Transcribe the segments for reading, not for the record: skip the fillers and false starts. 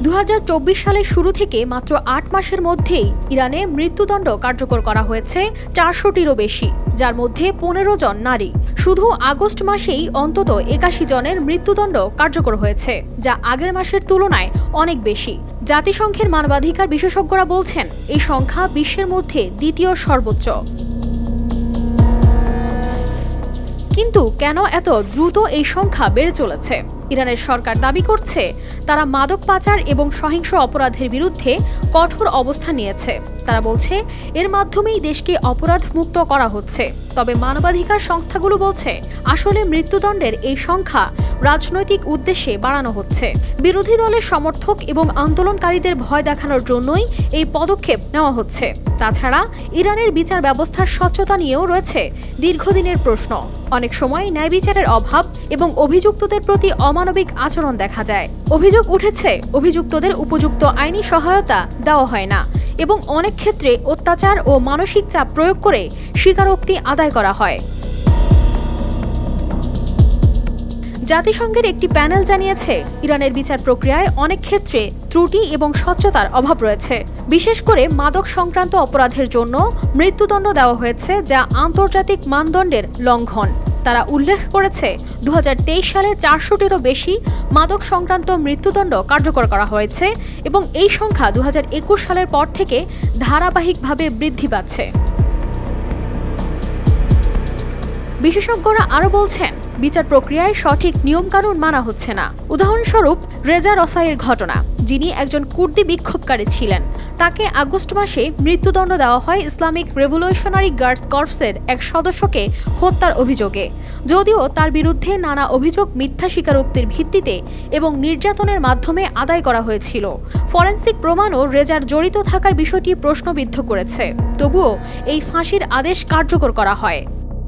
2024 সালের শুরু থেকে মাত্র 8 মাসের মধ্যেই ইরানে মৃত্যুদণ্ড কার্যকর করা হয়েছে 400টিরও বেশি, যার মধ্যে 15 জন নারী। শুধু আগস্ট মাসেই অন্তত 81 জনের মৃত্যুদণ্ড কার্যকর হয়েছে, যা আগের মাসের তুলনায় অনেক বেশি। জাতিসংঘের মানবাধিকার বিশেষজ্ঞরা বলছেন, এই সংখ্যা বিশ্বের মধ্যে দ্বিতীয় সর্বোচ্চ। কিন্তু কেন এত দ্রুত এই সংখ্যা বেড়ে চলেছে? ইরানের সরকার দাবি করছে, তারা মাদক পাচার এবং সহিংস অপরাধের বিরুদ্ধে কঠোর অবস্থান নিয়েছে। তারা বলছে, এর মাধ্যমেই দেশকে অপরাধ মুক্ত করা হচ্ছে। তবে মানবাধিকার সংস্থাগুলো বলছে, আসলে মৃত্যুদণ্ডের এই সংখ্যা রাজনৈতিক উদ্দেশ্যে বাড়ানো হচ্ছে। বিরোধী দলের সমর্থক এবং আন্দোলনকারীদের ভয় দেখানোর জন্যই এই পদক্ষেপ নেওয়া হচ্ছে। তাছাড়া ইরানের বিচার ব্যবস্থার স্বচ্ছতা নিয়েও রয়েছে দীর্ঘদিনের প্রশ্ন। অনেক সময় ন্যায় বিচারের অভাব এবং অভিযুক্তদের প্রতি অমানবিক আচরণ দেখা যায়। অভিযোগ উঠেছে, অভিযুক্তদের উপযুক্ত আইনি সহায়তা দেওয়া হয় না এবং অনেক ক্ষেত্রে অত্যাচার ও মানসিক চাপ প্রয়োগ করে স্বীকারোক্তি আদায় করা হয়। জাতিসংঘের একটি প্যানেল জানিয়েছে, ইরানের বিচার প্রক্রিয়ায় অনেক ক্ষেত্রে ত্রুটি এবং স্বচ্ছতার অভাব রয়েছে। বিশেষ করে মাদক সংক্রান্ত অপরাধের জন্য মৃত্যুদণ্ড দেওয়া হয়েছে, যা আন্তর্জাতিক মানদণ্ডের লঙ্ঘন। তারা উল্লেখ করেছে, 2023 সালে 400টিরও বেশি মাদক সংক্রান্ত মৃত্যুদণ্ড কার্যকর করা হয়েছে এবং এই সংখ্যা 2021 সালের পর থেকে ধারাবাহিকভাবে বৃদ্ধি পাচ্ছে। বিশেষজ্ঞরা আরও বলছেন, বিচার প্রক্রিয়ায় সঠিক নিয়মকানুন মানা হচ্ছে না। উদাহরণস্বরূপ রেজা রসাইয়ের ঘটনা, যিনি একজন কুর্দি বিক্ষোভকারী ছিলেন। তাকে আগস্ট মাসে মৃত্যুদণ্ড দেওয়া হয় ইসলামিক রেভলিউশনারি গার্ডস কর্পসের এক সদস্যকে হত্যার অভিযোগে। যদিও তার বিরুদ্ধে নানা অভিযোগ মিথ্যা স্বীকারোক্তির ভিত্তিতে এবং নির্যাতনের মাধ্যমে আদায় করা হয়েছিল। ফরেনসিক প্রমাণও রেজার জড়িত থাকার বিষয়টি প্রশ্নবিদ্ধ করেছে। তবুও এই ফাঁসির আদেশ কার্যকর করা হয়।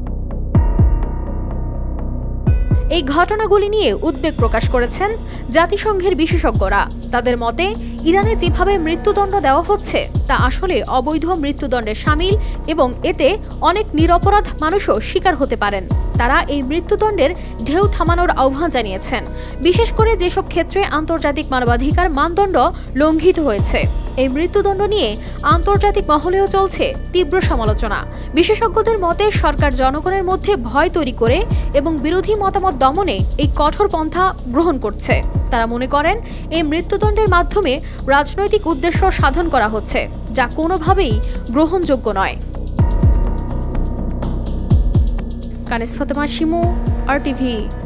এই ঘটনাগুলি নিয়ে উদ্বেগ প্রকাশ করেছেন জাতিসংঘের বিশেষজ্ঞরা। তাদের মতে, ইরানে যেভাবে মৃত্যুদণ্ড দেওয়া হচ্ছে তা আসলে অবৈধ মৃত্যুদণ্ডে শামিল এবং এতে অনেক নিরপরাধ মানুষও শিকার হতে পারেন। তারা এই মৃত্যুদণ্ডের ঢেউ থামানোর আহ্বান জানিয়েছেন, বিশেষ করে যেসব ক্ষেত্রে আন্তর্জাতিক মানবাধিকার মানদণ্ড লঙ্ঘিত হয়েছে। এই মৃত্যুদণ্ড নিয়ে আন্তর্জাতিক মহলেও চলছে তীব্র সমালোচনা। বিশেষজ্ঞদের মতে, সরকার জনগণের মধ্যে ভয় তৈরি করে এবং বিরোধী মতামত দমনে এই কঠোর পন্থা গ্রহণ করছে। তারা মনে করেন, এই মৃত্যুদণ্ডের মাধ্যমে রাজনৈতিক উদ্দেশ্য সাধন করা হচ্ছে, যা কোনোভাবেই গ্রহণযোগ্য নয়। কানিস ফাতেমা শিমু, RTV।